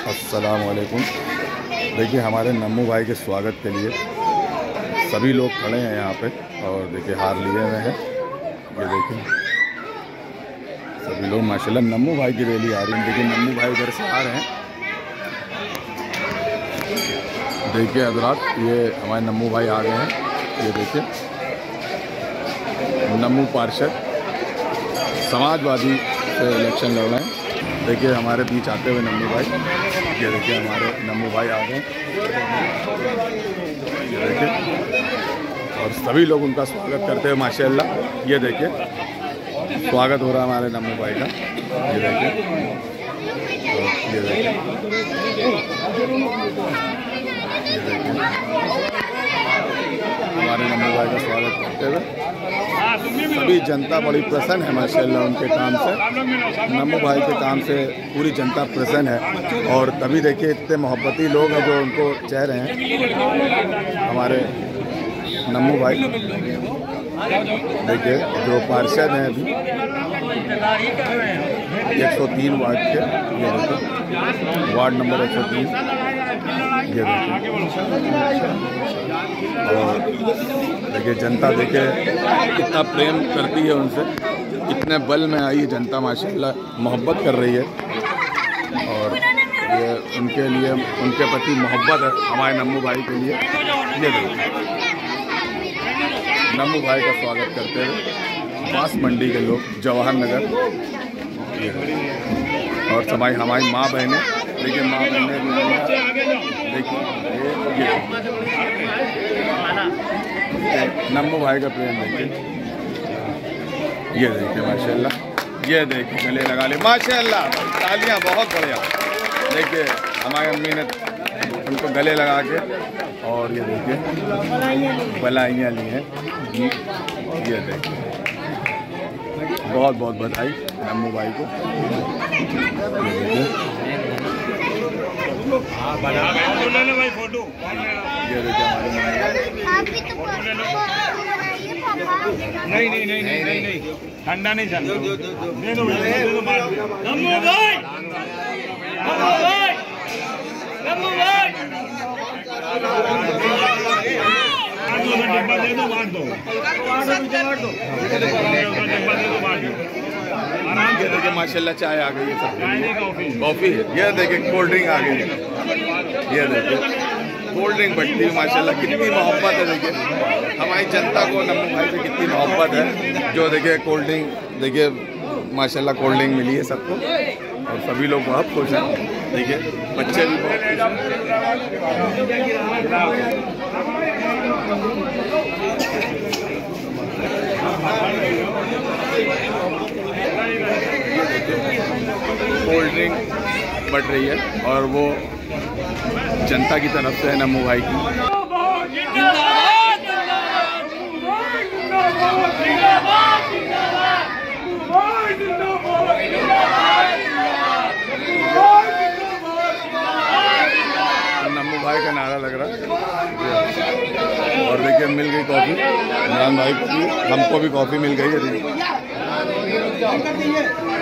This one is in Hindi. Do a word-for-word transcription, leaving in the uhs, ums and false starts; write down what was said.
अस्सलाम वालेकुम। देखिए हमारे नम्मू भाई के स्वागत के लिए सभी लोग खड़े हैं यहाँ पे और देखिए हार लिए हुए हैं। ये देखिए सभी लोग माशाल्लाह नम्मू भाई की रैली आ रही है। देखिए नम्मू भाई उधर से आ रहे हैं। देखिए हज़रात ये हमारे नम्मू भाई आ गए हैं। ये देखिए नम्मू पार्षद समाजवादी से इलेक्शन लड़ रहे हैं। देखिए हमारे बीच आते हुए नम्मू भाई, ये देखिए हमारे नम्मू भाई आ गए। ये देखिए और सभी लोग उनका स्वागत करते हुए माशाल्लाह। ये देखिए स्वागत हो रहा है हमारे नम्मू भाई का। ये देखिए ये देखिए ये देखिए हमारे नम्मू भाई का स्वागत करते हुए सभी जनता बड़ी प्रसन्न है माशाल्लाह उनके काम से। नम्मू भाई के काम से पूरी जनता प्रसन्न है और तभी देखिए इतने मोहब्बती लोग हैं जो उनको चाह रहे हैं हमारे नम्मू भाई। देखिए जो पार्षद हैं अभी एक सौ तीन वार्ड के, ये देखिए वार्ड नंबर एक सौ तीन, ये देखिए और देखिए जनता देखिए कितना प्रेम करती है उनसे, कितने बल में आई जनता माशाल्लाह मोहब्बत कर रही है और ये उनके लिए उनके प्रति मोहब्बत है हमारे नम्मू भाई के लिए। ये देखिए नम्मू भाई का स्वागत करते हुए बांस मंडी के लोग, जवाहर नगर, और सभी हमारी माँ बहनें। देखिए माँ बहनें देखिए ये नम्मू भाई का प्रेम देखिए। ये देखिए माशाल्लाह, ये देखिए गले लगा ले माशाल्लाह, तालियां बहुत बढ़िया। देखिए हमारी अम्मी ने उनको गले लगा के और ये देखिए बलाइयाँ ली हैं। ये देखिए बहुत बहुत बधाई नम्मू भाई को। ये देखिए ये देखिए हमारे नहीं नहीं नहीं नहीं नहीं नहीं ठंडा नहीं चल नम्मू भाई, नम्मू भाई, नम्मू भाई डिब्बा दे दो, बांट दो, बांट दो, डिब्बा दे दो, बांट दो। ये देखिए माशाल्लाह चाय आ गई है, सब कॉफ़ी, ये देखिए कोल्ड ड्रिंक आ गई है। ये देखिए कोल्ड ड्रिंक बढ़ती है माशाल्लाह, कितनी मोहब्बत है। देखिए हमारी जनता को नम्मू भाई से कितनी मोहब्बत है जो देखिए कोल्ड ड्रिंक देखिए माशाल्लाह कोल्ड ड्रिंक मिली है सबको और सभी लोग बहुत खुश हैं। देखिए बच्चे भी बहुत खुश हैं। कोल्ड ड्रिंक बढ़ रही है और वो जनता की तरफ से है नम्मू भाई की। नम्मू भाई का नारा लग रहा है और देखिए मिल गई कॉफ़ी इमरान भाई को भी, हमको भी कॉफ़ी मिल गई है।